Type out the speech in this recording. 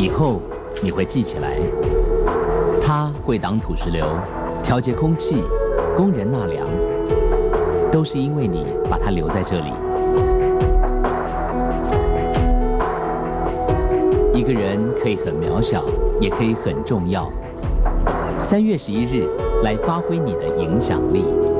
以后你会记起来，它会挡土石流、调节空气、供人纳粮，都是因为你把它留在这里。一个人可以很渺小，也可以很重要。3月11日，来发挥你的影响力。